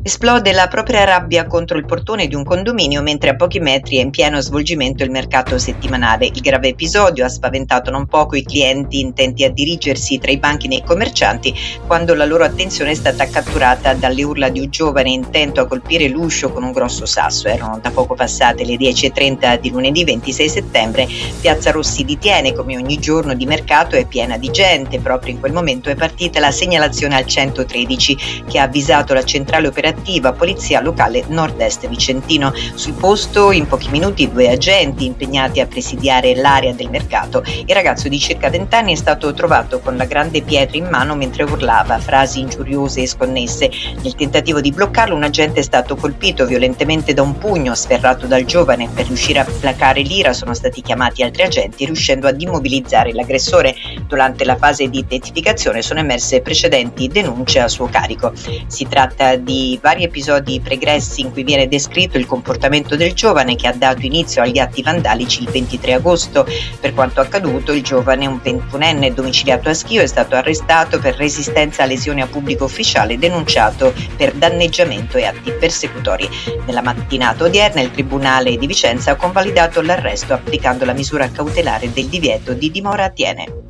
Esplode la propria rabbia contro il portone di un condominio mentre a pochi metri è in pieno svolgimento il mercato settimanale. Il grave episodio ha spaventato non poco i clienti intenti a dirigersi tra i banchi dei commercianti quando la loro attenzione è stata catturata dalle urla di un giovane intento a colpire l'uscio con un grosso sasso. Erano da poco passate le 10:30 di lunedì 26 settembre. Piazza Rossi di Tiene, come ogni giorno di mercato, è piena di gente. Proprio in quel momento è partita la segnalazione al 113 che ha avvisato la centrale operativa Polizia Locale Nord-Est Vicentino. Sul posto in pochi minuti 2 agenti impegnati a presidiare l'area del mercato. Il ragazzo di circa 20 anni è stato trovato con la grande pietra in mano mentre urlava frasi ingiuriose e sconnesse. Nel tentativo di bloccarlo un agente è stato colpito violentemente da un pugno sferrato dal giovane. Per riuscire a placare l'ira sono stati chiamati altri agenti riuscendo ad immobilizzare l'aggressore. Durante la fase di identificazione sono emerse precedenti denunce a suo carico. Si tratta di vari episodi pregressi in cui viene descritto il comportamento del giovane che ha dato inizio agli atti vandalici il 23 agosto. Per quanto accaduto, il giovane, un 21enne domiciliato a Schio, è stato arrestato per resistenza a lesioni a pubblico ufficiale, denunciato per danneggiamento e atti persecutori. Nella mattinata odierna il Tribunale di Vicenza ha convalidato l'arresto applicando la misura cautelare del divieto di dimora a Tiene.